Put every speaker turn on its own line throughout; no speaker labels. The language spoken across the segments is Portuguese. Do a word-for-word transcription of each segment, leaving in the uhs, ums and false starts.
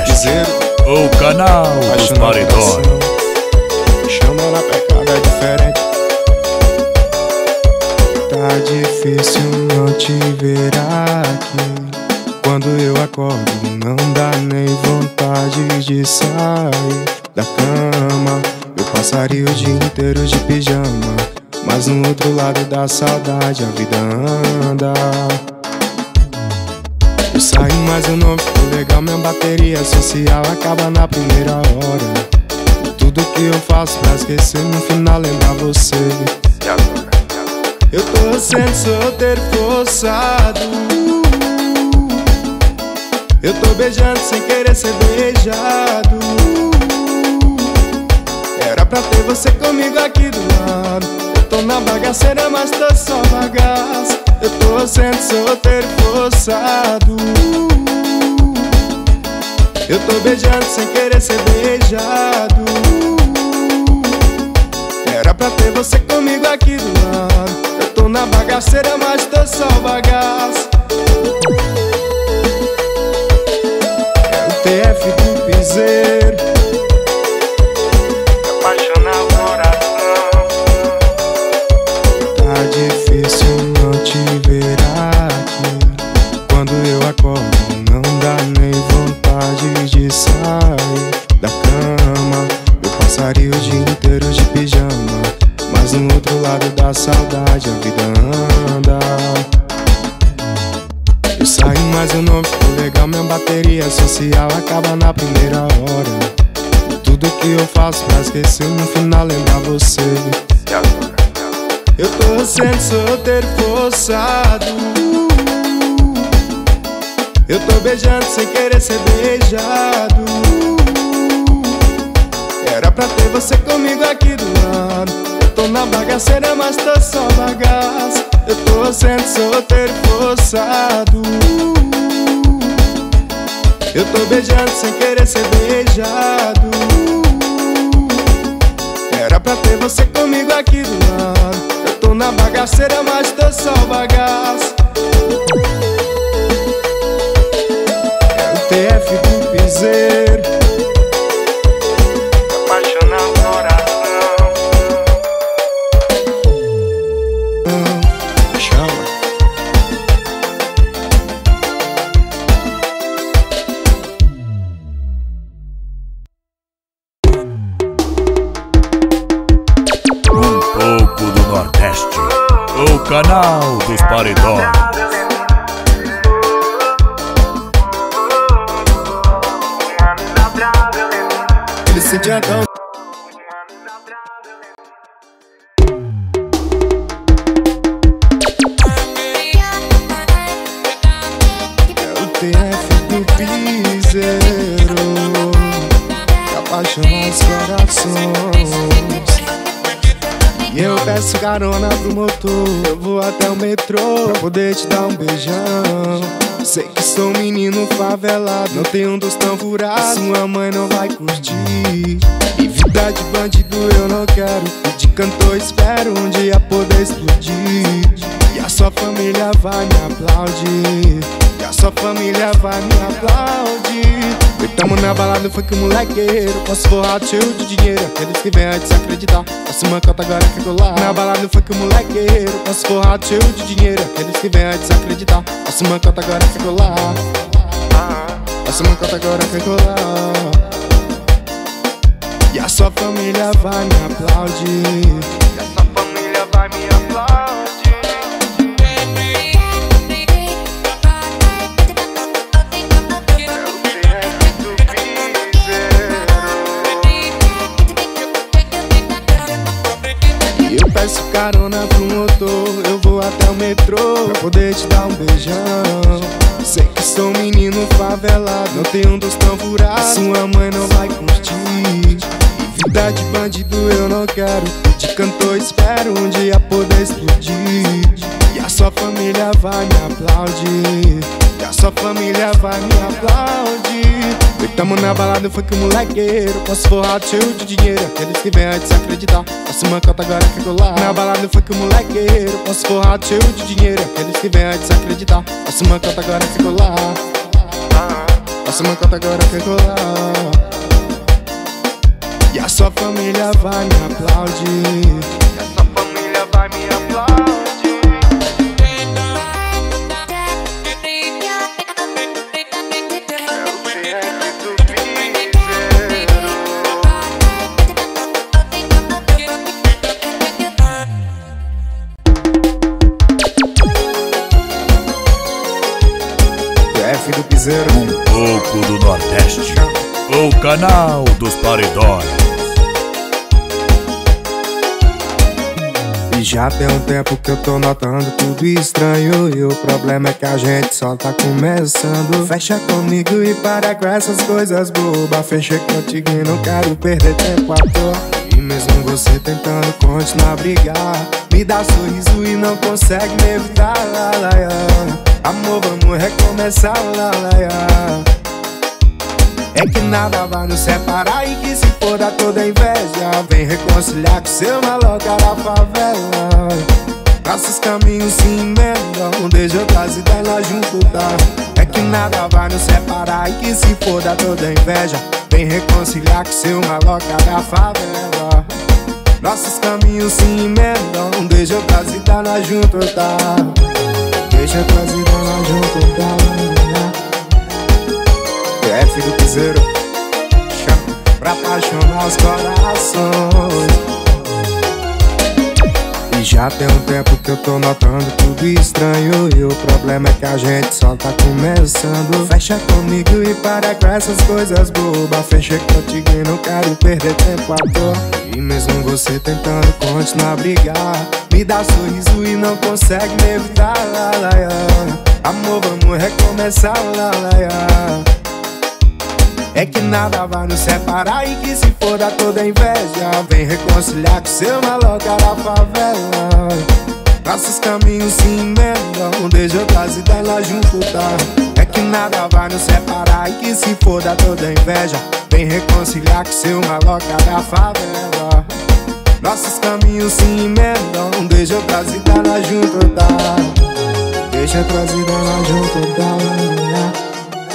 Nordeste, o canal dos paredões.
Chama na pegada diferente. Tá difícil não te ver aqui. Quando eu acordo não dá nem vontade de sair da cama. Eu passaria o dia inteiro de pijama, mas no outro lado da saudade a vida anda. Eu saio, mas eu não fico legal. Minha bateria social acaba na primeira hora. Tudo que eu faço pra esquecer, no final lembrar você. Eu tô sendo solteiro forçado. Eu tô beijando sem querer ser beijado. Era pra ter você comigo aqui do lado. Eu tô na bagaceira, mas tô só bagaço. Eu tô sendo solteiro forçado. Eu tô beijando sem querer ser beijado. Era pra ter você comigo aqui do lado. Eu tô na bagaceira, mas tô só bagaço. É o T F do piseiro. Apaixonar o coração. Tá difícil não te ver aqui. Quando eu acordo não dá nem vontade de sair da cama. Eu passaria o dia inteiro de pijama, mas no outro lado da saudade a vida anda. Eu saio, mas eu não fico legal. Minha bateria social acaba na primeira hora. Tudo que eu faço pra esquecer, no final lembrar você. Eu tô sendo solteiro forçado. Eu tô beijando sem querer ser beijado. Era pra ter você comigo aqui do lado. Eu tô na bagaceira, mas tô só bagaço. Eu tô sendo solteiro forçado. Eu tô beijando sem querer ser beijado. Era pra ter você comigo aqui do lado. Eu tô na bagaceira, mas tô só bagaço. É o T F do piseiro. Apaixonar o coração. Chama.
Um pouco do Nordeste, o canal dos paredões.
Ele se adiantou. É o T F do piseiro que apaixona os corações. E eu peço carona pro motor. Eu vou até o metrô pra poder te dar um beijão. Sei que sou um menino favelado, não tenho um dos tão furados. Sua mãe não vai curtir. E vida de bandido eu não quero. E de cantor espero um dia poder explodir. E a sua família vai me aplaudir. E a sua família vai me aplaudir. E tamo na balada, foi que o molequeiro. Posso forrar cheio de dinheiro, aqueles que vêm a desacreditar. Faço uma cota agora que eu lá. Na balada foi que o molequeiro. Posso forrar cheio de dinheiro, aqueles que vêm a desacreditar. Faço uma cota agora que eu lá. Faço uma cota agora que eu lá. E a sua família vai me aplaudir. E a sua família vai me aplaudir. Eu peço carona pro motor. Eu vou até o metrô pra poder te dar um beijão. Sei que sou um menino favelado, não tenho um dos tão furados. Sua mãe não vai curtir. E vida de bandido eu não quero. E de cantor espero um dia poder explodir. E a sua família vai me aplaudir. E a sua família vai me aplaudir. E tamo na balada, foi que o molequeiro. Posso forrar cheio de dinheiro, aqueles que vêm a desacreditar. Faço uma cota agora que eu lá. Na balada foi que o molequeiro. Posso forrar cheio de dinheiro, aqueles que vêm a desacreditar. Faço uma cota agora que eu lá. Passa uma cota agora quer colar. E a sua família vai me aplaudir. E a sua família vai me aplaudir. F do Piseiro,
um pouco do Nordeste, o canal dos paredões.
E já tem um tempo que eu tô notando tudo estranho. E o problema é que a gente só tá começando. Fecha comigo e para com essas coisas bobas. Fechei contigo e não quero perder tempo à toa. E mesmo você tentando continuar a brigar, me dá sorriso e não consegue me evitar. Lá, lá, lá. Amor, vamos recomeçar, lá, lá, lá. É que nada vai nos separar e que se for dar toda inveja, vem reconciliar com seu maloca da favela. Nossos caminhos se emendam, deixa outras ideias junto, tá? É que nada vai nos separar e que se for dar toda inveja, vem reconciliar com seu maloca da favela. Nossos caminhos se emendam, deixa outras ideias junto, tá? Deixa outras ideias junto, tá? F do Piseiro, chama pra apaixonar os corações. E já tem um tempo que eu tô notando tudo estranho. E o problema é que a gente só tá começando. Fecha comigo e para com essas coisas bobas. Fechei contigo e não quero perder tempo à toa. E mesmo você tentando continuar a brigar, me dá sorriso e não consegue me evitar. Lá, lá, lá. Amor, vamos recomeçar, lá, lá, lá. É que nada vai nos separar e que se for dar toda inveja, vem reconciliar com seu maloca da favela. Nossos caminhos se emendam, deixa outras ideias junto, tá? É que nada vai nos separar e que se for dar toda inveja, vem reconciliar com seu maloca da favela. Nossos caminhos se emendam, deixa outras ideias junto, tá? Deixa outras ideias junto, tá?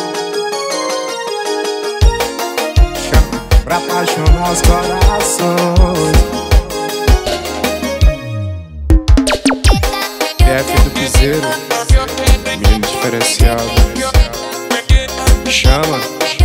Pra apaixonar os corações. F do Piseiro, menino diferenciado. Chama.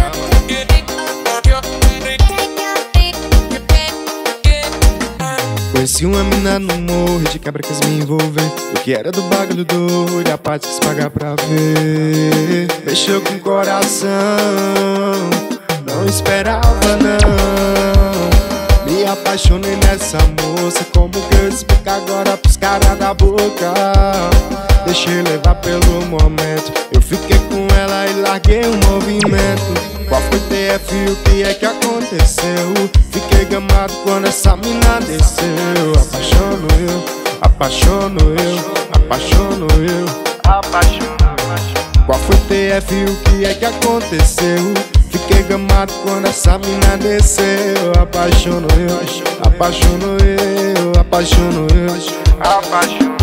Conheci uma mina no morro, de quebra quis me envolver. O que era do bagulho doido, a parte quis pagar pra ver. Mexeu com o coração, não esperava não. Me apaixonei nessa moça, como que eu explico agora pros caras da boca? Deixei levar pelo momento, eu fiquei com ela e larguei o movimento. Qual foi T F, o que é que aconteceu? Fiquei gamado quando essa mina desceu. Apaixono eu, apaixono eu, apaixono eu, apaixono. Qual foi T F, o que é que aconteceu? Fiquei gamado quando essa mina desceu. Apaixono eu, apaixono eu, apaixono eu, apaixono.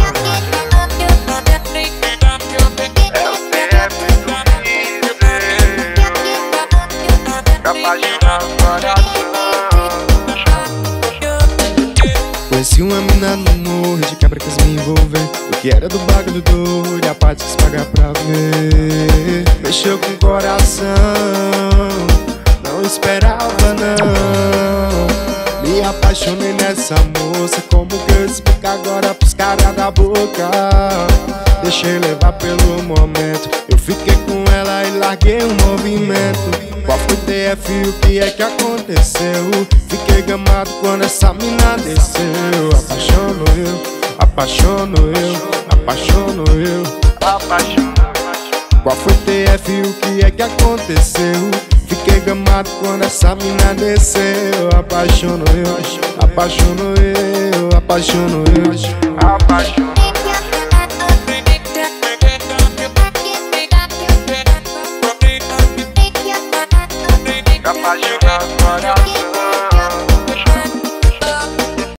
É o T F do Piseiro, apaixonar o coração. Conheci uma mina no morro, de quebra quis me envolver. O que era do bagulho doido, a parte quis pagar pra ver. Mexeu com o coração, não esperava não. Me apaixonei nessa moça, como que eu explico agora pros caras da boca? Deixei levar pelo momento, eu fiquei com ela e larguei o movimento. Qual foi T F, o que é que aconteceu? Fiquei gamado quando essa mina desceu. Apaixono eu, apaixono eu, apaixono eu, apaixono. Qual foi T F, o que é que aconteceu? Fiquei gamado quando essa mina desceu. Apaixono eu, apaixono eu, apaixono eu, apaixono.